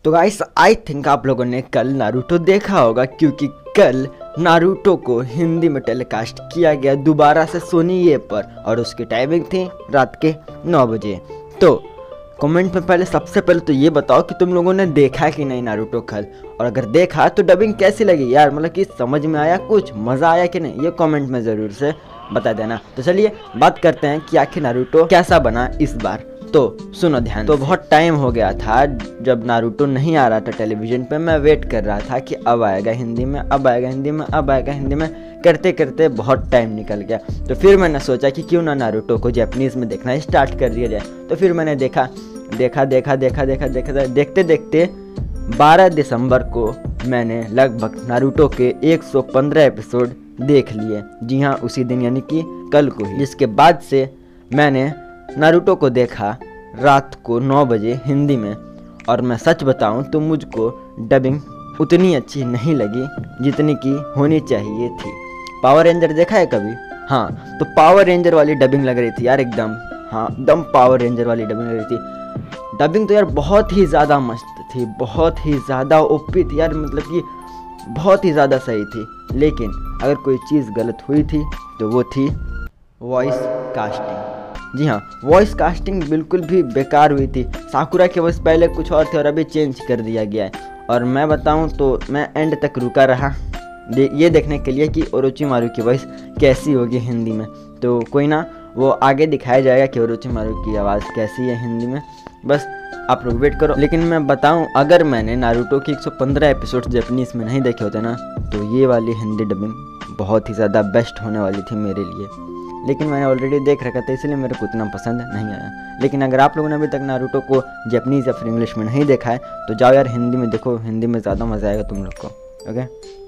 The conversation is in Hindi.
तो गाइस आई थिंक आप लोगों ने कल नारुतो देखा होगा, क्योंकि कल नारुतो को हिंदी में टेलीकास्ट किया गया दोबारा से सोनी ये पर, और उसकी टाइमिंग थी रात के 9 बजे। तो कमेंट में पहले सबसे पहले तो ये बताओ कि तुम लोगों ने देखा कि नहीं नारुतो कल, और अगर देखा तो डबिंग कैसी लगी यार, मतलब कि समझ में आया, कुछ मज़ा आया कि नहीं, ये कमेंट में ज़रूर से बता देना। तो चलिए बात करते हैं कि आखिर नारुतो कैसा बना इस बार। तो सुनो ध्यान। तो बहुत टाइम हो गया था जब नारुतो नहीं आ रहा था टेलीविज़न पे, मैं वेट कर रहा था कि अब आएगा हिंदी में, अब आएगा हिंदी में, अब आएगा हिंदी में, करते करते बहुत टाइम निकल गया। तो फिर मैंने सोचा कि क्यों ना नारुतो को जापानीज़ में देखना स्टार्ट कर दिया जाए। तो फिर मैंने देखा देखते देखते 12 दिसंबर को मैंने लगभग नारुतो के 115 एपिसोड देख लिए। जी हाँ, उसी दिन यानी कि कल को ही। जिसके बाद से मैंने नारुतो को देखा रात को 9 बजे हिंदी में, और मैं सच बताऊं तो मुझको डबिंग उतनी अच्छी नहीं लगी जितनी कि होनी चाहिए थी। पावर रेंजर देखा है कभी? हाँ, तो पावर रेंजर वाली डबिंग लग रही थी यार एकदम। हाँ, एकदम पावर रेंजर वाली डबिंग लग रही थी। डबिंग तो यार बहुत ही ज़्यादा मस्त थी, बहुत ही ज़्यादा ओपी थी यार, मतलब कि बहुत ही ज़्यादा सही थी। लेकिन अगर कोई चीज़ गलत हुई थी तो वो थी वॉइस कास्टिंग। जी हाँ, वॉइस कास्टिंग बिल्कुल भी बेकार हुई थी। साकुरा की वॉइस पहले कुछ और थी और अभी चेंज कर दिया गया है। और मैं बताऊं तो मैं एंड तक रुका रहा ये देखने के लिए कि ओरोचिमारू की वॉइस कैसी होगी हिंदी में। तो कोई ना, वो आगे दिखाया जाएगा कि ओरोचिमारू की आवाज़ कैसी है हिंदी में, बस आप लोग वेट करो। लेकिन मैं बताऊं, अगर मैंने नारुतो की 115 एपिसोड जापानीज़ में नहीं देखे होते ना, तो ये वाली हिंदी डबिंग बहुत ही ज़्यादा बेस्ट होने वाली थी मेरे लिए। लेकिन मैंने ऑलरेडी देख रखा था, इसलिए मेरे को उतना पसंद नहीं आया। लेकिन अगर आप लोगों ने अभी तक नारुतो को जापानीज़ या फिर इंग्लिश में नहीं देखा है तो जाओ यार हिंदी में देखो, हिंदी में ज़्यादा मज़ा आएगा तुम लोग को। ओके।